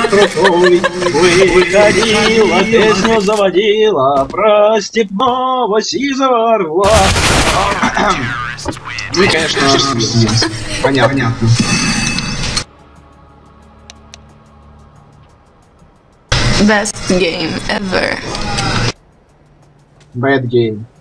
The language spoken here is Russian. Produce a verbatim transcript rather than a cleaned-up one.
крутой, выходила, песню заводила про степного сизого орла. Ну и, конечно, понятно. Best game ever. Bad game.